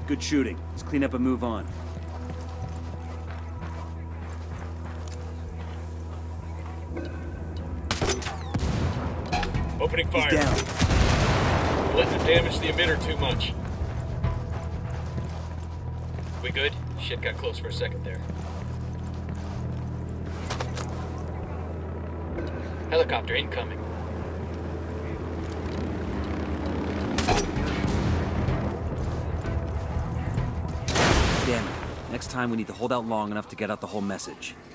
Good shooting. Let's clean up and move on. Opening fire. He's down. Letting them damage the emitter too much. We good? Shit got close for a second there. Helicopter incoming. Damn it. Next time we need to hold out long enough to get out the whole message.